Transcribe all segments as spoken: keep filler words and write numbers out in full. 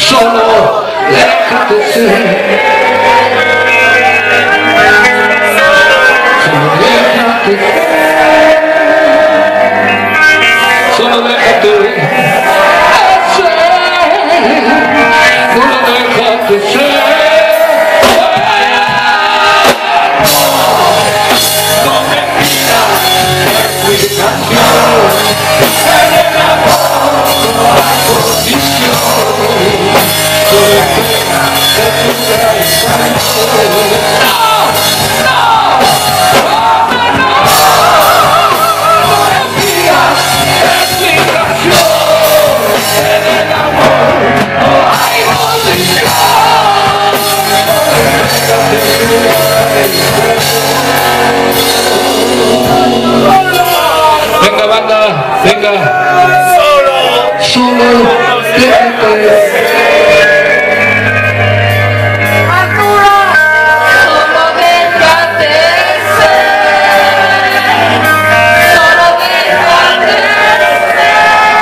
solo déjate ser. Solo déjate ser. Solo déjate ser. Solo déjate ser. No me pidas explicación. En el amor no hay condición. Solo espera de tu traición. No, no, no, no, no me pidas explicación. En el amor no hay condición. Venga, banda, venga. Solo, solo déjate ser. Arturo, solo déjate ser. Solo déjate ser.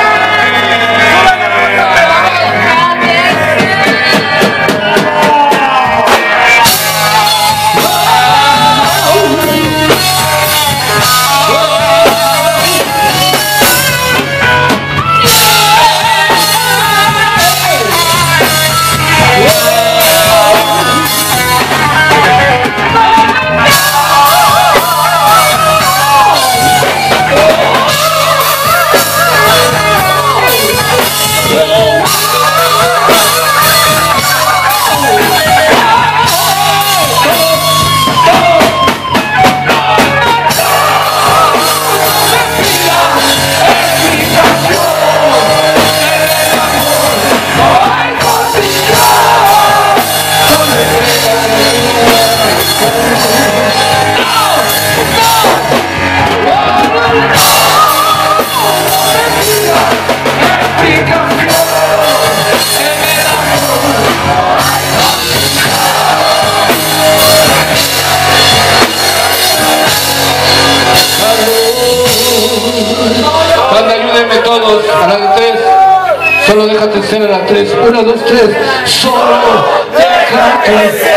Banda, ayúdenme todos a la de tres. Solo déjate ser a la tres. Una, dos, tres. Solo déjate ser.